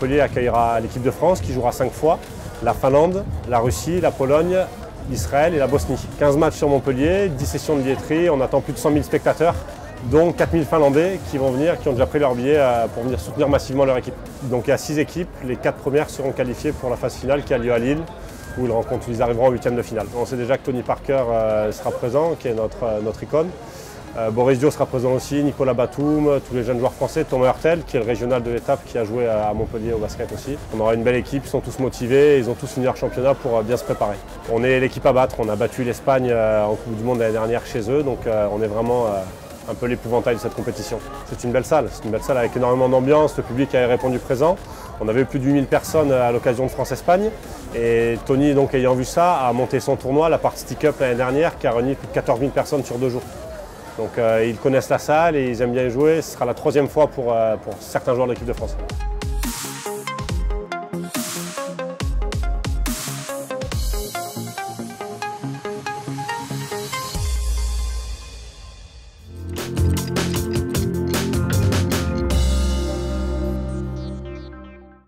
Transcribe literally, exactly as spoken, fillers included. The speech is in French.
Montpellier accueillera l'équipe de France qui jouera cinq fois, la Finlande, la Russie, la Pologne, Israël et la Bosnie. quinze matchs sur Montpellier, dix sessions de billetterie, on attend plus de cent mille spectateurs, dont quatre mille Finlandais qui vont venir, qui ont déjà pris leur billet pour venir soutenir massivement leur équipe. Donc il y a six équipes, les quatre premières seront qualifiées pour la phase finale qui a lieu à Lille, où ils, rencontrent, ils arriveront en huitième de finale. On sait déjà que Tony Parker euh, sera présent, qui est notre, euh, notre icône. Euh, Boris Dio sera présent aussi, Nicolas Batum, tous les jeunes joueurs français, Thomas Hurtel, qui est le régional de l'étape, qui a joué à Montpellier au basket aussi. On aura une belle équipe, ils sont tous motivés, ils ont tous fini leur championnat pour euh, bien se préparer. On est l'équipe à battre, on a battu l'Espagne euh, en Coupe du Monde l'année dernière chez eux, donc euh, on est vraiment euh, un peu l'épouvantail de cette compétition. C'est une belle salle, c'est une belle salle avec énormément d'ambiance, le public a répondu présent. On avait plus de huit mille personnes à l'occasion de France-Espagne et Tony, donc, ayant vu ça, a monté son tournoi, la Party Cup l'année dernière, qui a réuni plus de quatorze mille personnes sur deux jours. Donc euh, ils connaissent la salle et ils aiment bien y jouer. Ce sera la troisième fois pour, euh, pour certains joueurs de l'équipe de France.